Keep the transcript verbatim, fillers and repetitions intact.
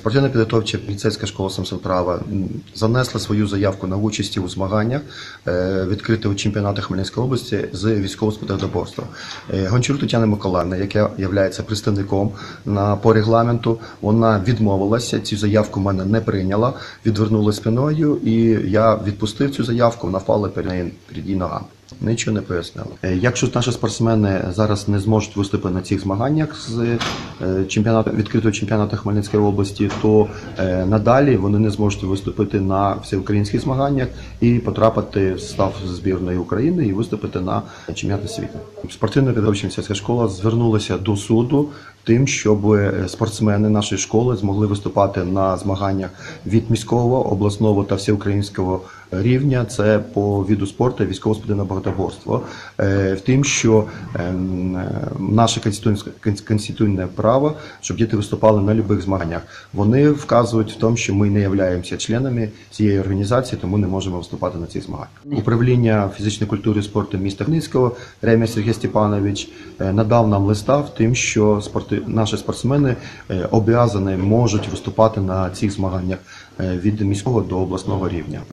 Спортивно-підготовча поліцейська школа Самсонправа занесла свою заявку на участь у змаганнях відкритого чемпіонату Хмельницької області з військового спецдоборства. Гончарук Тетяна Миколаївна, яка є представником на, по регламенту, вона відмовилася, цю заявку в мене не прийняла, відвернула спиною, і я відпустив цю заявку, вона впала перед її ногами. Нічого не пояснила. Якщо наші спортсмени зараз не зможуть виступити на цих змаганнях з чемпіонату, відкритого чемпіонату Хмельницької області, то надалі вони не зможуть виступити на всеукраїнських змаганнях і потрапити в состав збірної України і виступити на чемпіонаті світу. Спортивно-підготовча поліцейська школа звернулася до суду тим, щоб спортсмени нашої школи змогли виступати на змаганнях від міського, обласного та всеукраїнського рівня. Це по виду спорту військово-спортивне багатоборство. В тим, що наше конституційне право, щоб діти виступали на будь-яких змаганнях. Вони вказують в тому, що ми не являємося членами цієї організації, тому не можемо виступати на цих змаганнях. Управління фізичної культури і спорту міста Хмельницького Рем'я Сергій Степанович надав нам листа в тим, що спорти, наші спортсмени обов'язані можуть виступати на цих змаганнях від міського до обласного рівня.